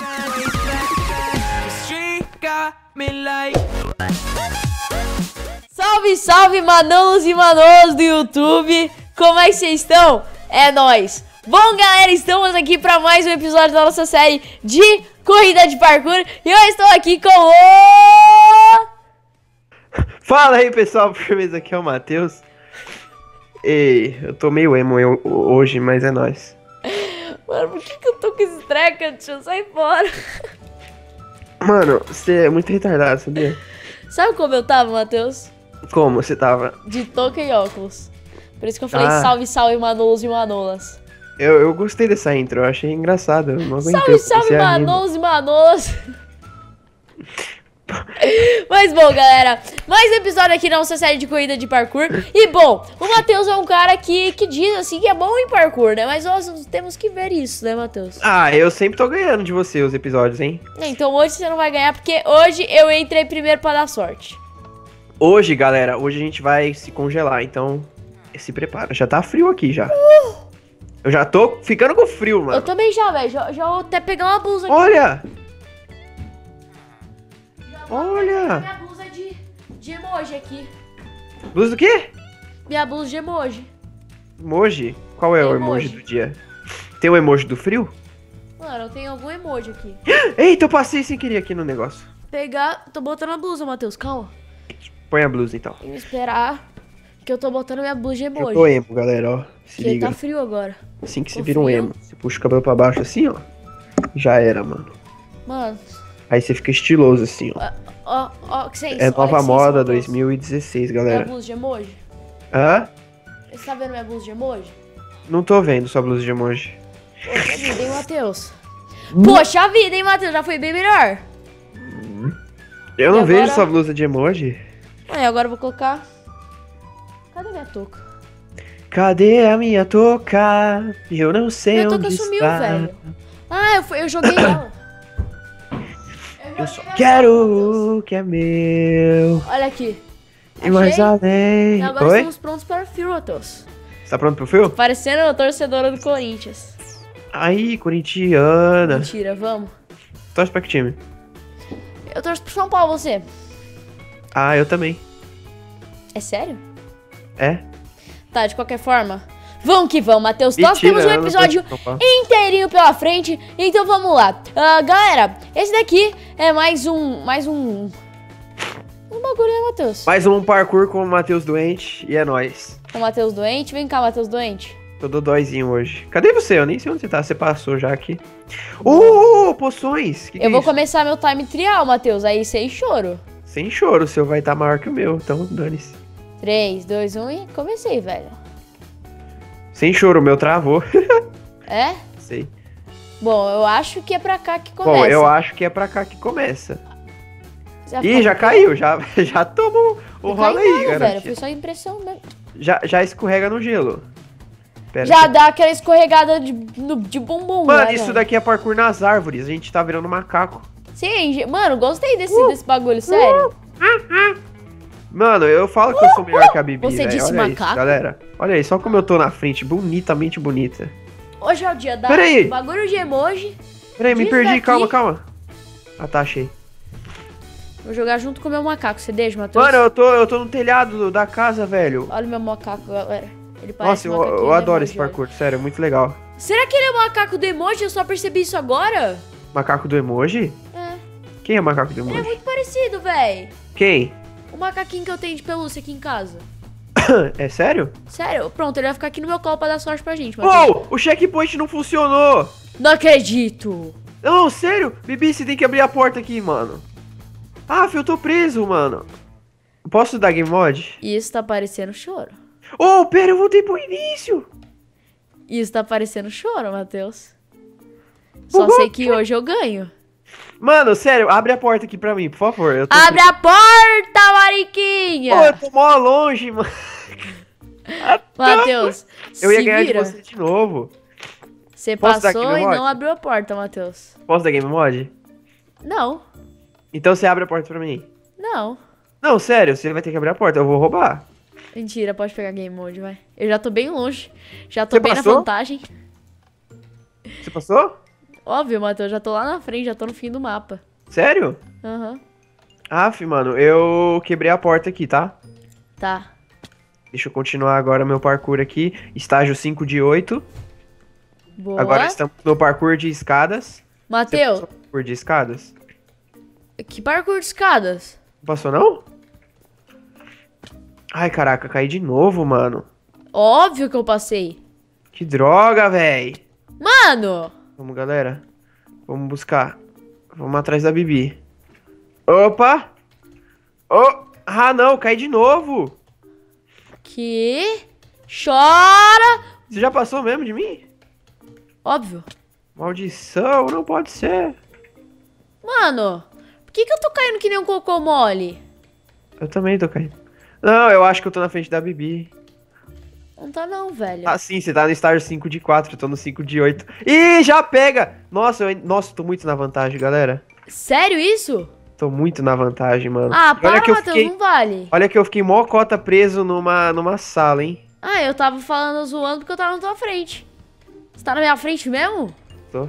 Salve, salve, manolos e manolas do YouTube! Como é que vocês estão? É nóis! Bom, galera, estamos aqui para mais um episódio da nossa série de corrida de parkour. E eu estou aqui com o... Fala aí, pessoal, firmeza, aqui é o Matheus. E eu tô meio emo hoje, mas é nóis. Mano, por que eu tô com esse treco? Deixa eu sair fora. Mano, você é muito retardado, sabia? Sabe como eu tava, Matheus? Como você tava? De touca e óculos. Por isso que eu falei Ah. salve, salve, manolos e manolas. Eu gostei dessa intro, eu achei engraçado. Eu não aguentei. Salve, salve, manolos e manolas. Mas bom, galera, mais um episódio aqui na nossa série de corrida de parkour. E bom, o Matheus é um cara que diz assim que é bom em parkour, né? Mas nós temos que ver isso, né, Matheus? Ah, eu sempre tô ganhando de você os episódios, hein? Então hoje você não vai ganhar, porque hoje eu entrei primeiro pra dar sorte. Hoje, galera, hoje a gente vai se congelar, então se prepara. Já tá frio aqui, já. Eu já tô ficando com frio, mano. Eu também já, velho, já vou até pegar uma blusa aqui. Olha! Minha Olha! blusa de emoji aqui. Blusa do quê? Minha blusa de emoji. Emoji? Qual é o emoji do dia? Tem o emoji do frio? Mano, eu tenho algum emoji aqui. Eita, eu passei sem querer aqui no negócio. Pegar, tô botando a blusa, Matheus, calma. Põe a blusa, então. Tem que esperar, que eu tô botando minha blusa de Eu emoji. tô emo, galera, ó. Se Porque liga. tá frio agora. Assim que você Tô vira um frio. emo. Você puxa o cabelo pra baixo assim, ó. Já era, mano. Mano, Aí você fica estiloso assim, ó. ó, que senso. É nova moda Matheus. 2016, Minha galera. blusa de emoji. Hã? Você tá vendo minha blusa de emoji? Não tô vendo sua blusa de emoji. Poxa vida, hein, Matheus? Poxa vida, hein, Matheus? Já foi bem melhor. Eu não E vejo agora? sua blusa de emoji. Aí, agora eu vou colocar... Cadê minha touca? Cadê a minha touca? Eu não sei Minha onde touca sumiu, está. velho. Ah, eu joguei ela. Eu só quero o que é meu. Olha aqui. E mais Achei. além. E agora Oi? estamos prontos para o fio, Matheus. Você tá pronto pro fio? Parecendo a torcedora do Corinthians. Aí, corintiana. Mentira, vamos. Torce pra que time? Eu torço pro São Paulo, você. Ah, eu também. É sério? É? Tá, de qualquer forma. Vamos que vamos, Matheus. Nós Mentira, temos um eu não episódio torço pro São Paulo. inteirinho pela frente. Então vamos lá. Galera, esse daqui é mais um bagulho, né, Matheus? Mais um parkour com o Matheus doente e é nóis. O Matheus doente. Vem cá, Matheus doente. Tô dodóizinho hoje. Cadê você? Eu nem sei onde você tá. Você passou já aqui. Poções! Que Eu é vou isso? começar meu time trial, Matheus. Aí sem choro. Sem choro, o seu vai estar maior que o meu. Então dane-se. 3, 2, 1 e comecei, velho. Sem choro, o meu travou. É? Sei. Bom, eu acho que é pra cá que começa. Bom, eu acho que é pra cá que começa. Você vai Ih, ficar já com caiu. Já tomou o Não rolo cai aí, nada, velho. garoto. Foi só impressão mesmo. Já escorrega no gelo. Pera Já aqui. dá aquela escorregada de bumbum, Mano, né, isso velho? daqui é parkour nas árvores. A gente tá virando macaco. Sim, mano, gostei desse bagulho, sério. Mano, eu falo que eu sou melhor que a Bibi, Você velho. disse Olha macaco? isso, galera. Olha aí, só como eu tô na frente, bonitamente bonita. Hoje é o dia da Peraí. bagulho de emoji. Peraí, me Diz perdi, daqui. calma. Ah, tá, achei. Vou jogar junto com o meu macaco. Você deixa, Matheus? Mano, eu tô no telhado da casa, velho. Olha o meu macaco, galera. Ele parece Nossa, um macaquinho eu do adoro emoji, esse parkour, sério, é muito legal. olha. Será que ele é o macaco do emoji? Eu só percebi isso agora? Macaco do emoji? É. Quem é macaco do Ele é emoji? muito parecido, véi. Quem? O macaquinho que eu tenho de pelúcia aqui em casa. É sério? Sério? Pronto, ele vai ficar aqui no meu colo pra dar sorte pra gente, Matheus. Uou, o checkpoint não funcionou. Não acredito. Não, sério? Bibi, você tem que abrir a porta aqui, mano. Ah, eu tô preso, mano. Posso dar game mod? Isso tá parecendo choro. Oh, pera, eu voltei pro início. Isso tá parecendo choro, Matheus. Só Uhum. sei que hoje eu ganho. Mano, sério, abre a porta aqui pra mim, por favor. Eu tô Abre a porta, Mariquinha! Pô, eu tô mó longe, mano. Matheus, Eu ia se ganhar vira. de você de novo. Você Posso dar passou game e mod? não abriu a porta, Matheus. Posso dar game mod? Não, Então você abre a porta pra mim. não. Não, sério, você vai ter que abrir a porta, eu vou roubar. Mentira, pode pegar game mode, vai. Eu já tô bem longe. Já tô Você bem passou? na vantagem. Você passou? Óbvio, Matheus, já tô lá na frente, já tô no fim do mapa. Sério? Aham. Aff, mano, eu quebrei a porta aqui, tá? Tá. Deixa eu continuar agora meu parkour aqui. Estágio 5 de 8. Boa. Agora estamos no parkour de escadas. Você Matheus, passou no parkour de escadas? que parkour de escadas? Não passou, não? Ai, caraca, caí de novo, mano. Óbvio que eu passei. Que droga, véi. Mano! Vamos, galera. Vamos buscar. Vamos atrás da Bibi. Opa! Oh! Ah, não, caí de novo. Que? Chora! Você já passou mesmo de mim? Óbvio. Maldição, não pode ser. Mano, por que eu tô caindo que nem um cocô mole? Eu também tô caindo. Não, eu acho que eu tô na frente da Bibi. Não tá não, velho. Ah, sim, você tá no estágio 5 de 4, eu tô no 5 de 8. Ih, já pega! Nossa, Nossa, tô muito na vantagem, galera. Sério isso? Tô muito na vantagem, mano. Ah, E olha para, que eu Matheus, fiquei... não vale. Olha que eu fiquei mó cota preso numa sala, hein? Ah, eu tava falando zoando porque eu tava na tua frente. Você tá na minha frente mesmo? Tô.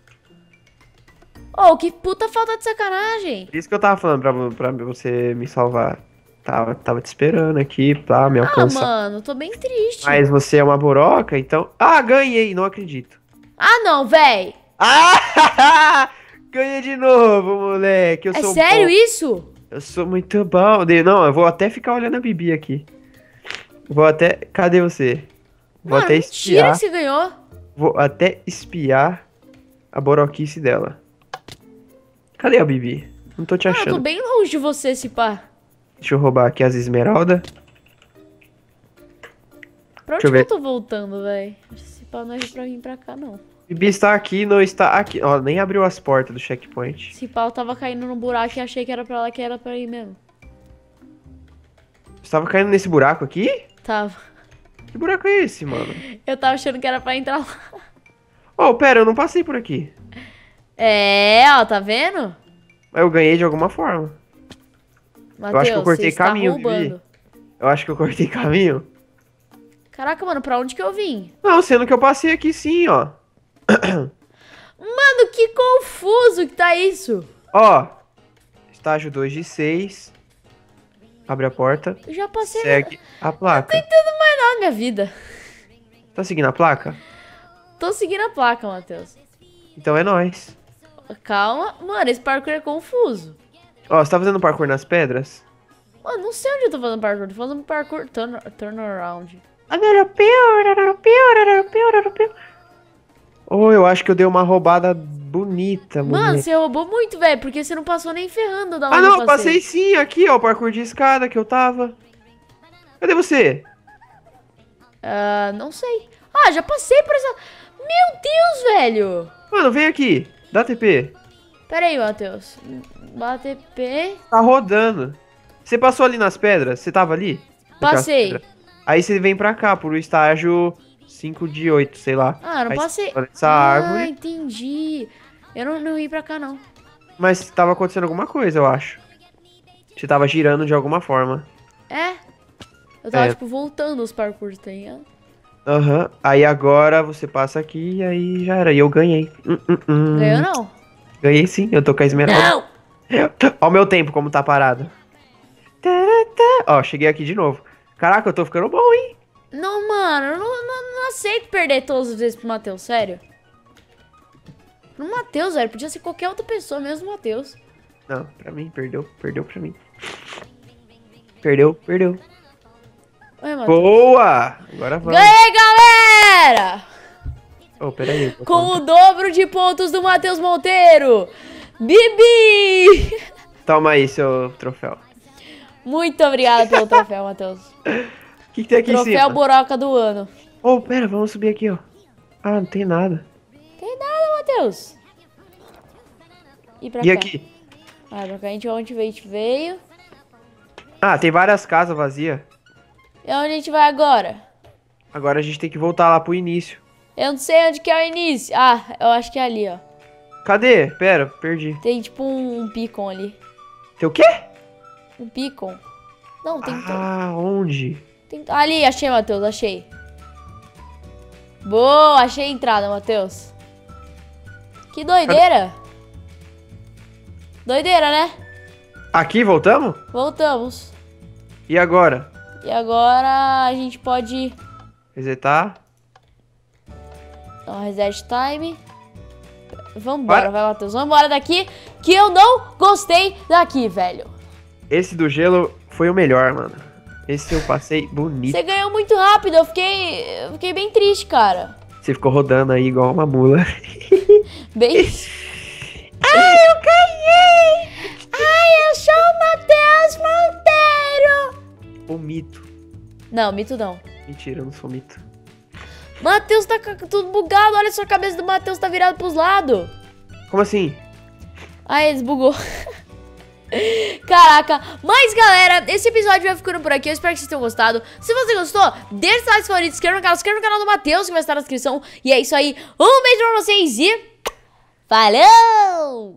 Oh, que puta falta de sacanagem. Por isso que eu tava falando pra você me salvar. Tava te esperando aqui pra me Ah, alcançar. mano, tô bem triste. Mas você é uma boroca, então... Ah, ganhei, não acredito. Ah, não, véi. Ah! Ganhei de novo, moleque. Eu É sou sério bom. isso? Eu sou muito bom. Não, eu vou até ficar olhando a Bibi aqui. Vou até... Cadê você? Vou Mano, até mentira espiar. que você ganhou. Vou até espiar a boroquice dela. Cadê a Bibi? Não tô te Ah, eu tô achando. bem longe de você, esse pá. Deixa eu roubar aqui as esmeraldas. Pra Deixa onde eu que ver. eu tô voltando, véi? Esse pá não é pra vir pra cá, não. Bibi está aqui, não está aqui. Ó, nem abriu as portas do checkpoint. Esse pau tava caindo num buraco e achei que era pra lá que era pra ir mesmo. Você tava caindo nesse buraco aqui? Tava. Que buraco é esse, mano? Eu tava achando que era pra entrar lá. Oh, pera, eu não passei por aqui. É, ó, tá vendo? Mas eu ganhei de alguma forma. Matheus, acho que eu cortei você está caminho, roubando. Eu acho que eu cortei caminho. Caraca, mano, pra onde que eu vim? Não, sendo que eu passei aqui sim, ó. Mano, que confuso que tá isso. Ó. Estágio 2 de 6. Abre a porta. Eu já passei Segue a placa. entendendo mais nada na minha vida. Tá seguindo a placa? Tô seguindo a placa, Matheus. Então é nóis. Calma. Mano, esse parkour é confuso. Ó, você tá fazendo parkour nas pedras? Mano, não sei onde eu tô fazendo parkour. Tô fazendo parkour turnaround. Oh, eu acho que eu dei uma roubada bonita, Mano, moleque. você roubou muito, velho. Porque você não passou nem ferrando da onde Ah, eu não, eu passei sim. Aqui, ó, o parkour de escada que eu tava. Cadê você? Ah, não sei. Ah, já passei por essa... Meu Deus, velho. Mano, vem aqui. Dá TP. Pera aí, Matheus. BATP. Tá rodando. Você passou ali nas pedras? Você tava ali? Naquelas Passei. pedras? Aí você vem pra cá, pro estágio 5 de 8, sei lá. Ah, não Aí passei. você olha essa Ah, árvore. entendi. Eu não ia pra cá, não. Mas tava acontecendo alguma coisa, eu acho. Você tava girando de alguma forma. É? Eu tava, É. tipo, voltando os parkours, tá ligado? Aham. Aí agora você passa aqui e aí já era. E eu ganhei. Ganhou, não? Ganhei sim, eu tô com a esmeralda. Não! Ó o meu tempo como tá parado. Tarata. Ó, cheguei aqui de novo. Caraca, eu tô ficando bom, hein? Não, mano, eu não aceito perder todas as vezes pro Matheus, sério. Pro Matheus, velho, podia ser qualquer outra pessoa, mesmo o Matheus. Não, pra mim, perdeu pra mim. Perdeu. Ué, Matheus. Boa! Agora vamos. Ganhei, galera! Oh, peraí. vou Com contar. o dobro de pontos do Matheus Monteiro. Bibi! Toma aí seu troféu. Muito obrigada pelo troféu, Matheus. O que tem aqui em Troféu cima? Boroca do ano. Oh, pera, vamos subir aqui, ó. Ah, não tem nada. Tem nada, Matheus. E pra E cá? aqui? Ah, pra cá a gente veio. Ah, tem várias casas vazias. E onde a gente vai agora? Agora a gente tem que voltar lá pro início. Eu não sei onde que é o início. Ah, eu acho que é ali, ó. Cadê? Pera, perdi. Tem tipo um beacon ali. Tem o quê? Um beacon. Não, tem... Ah, onde? Ali, achei, Matheus, achei. Boa, achei a entrada, Matheus. Que doideira. Doideira, né? Aqui, voltamos? Voltamos. E agora? E agora a gente pode... Resetar. Então, reset time. Vambora, vai, Matheus. Vambora daqui, que eu não gostei daqui, velho. Esse do gelo foi o melhor, mano. Esse eu passei bonito. Você ganhou muito rápido, eu fiquei bem triste, cara. Você ficou rodando aí igual uma mula. Bem... Ai, eu ganhei! Ai, eu sou o Matheus Monteiro! O mito. Não, mito não. Mentira, eu não sou mito. Matheus tá tudo bugado, olha só, a cabeça do Matheus tá virada pros lados. Como assim? Ai, desbugou. Caraca, mas galera, esse episódio vai ficando por aqui, eu espero que vocês tenham gostado. Se você gostou, deixa o like favorito, se inscreva no canal do Matheus, que vai estar na descrição. E é isso aí, um beijo pra vocês e... Falou!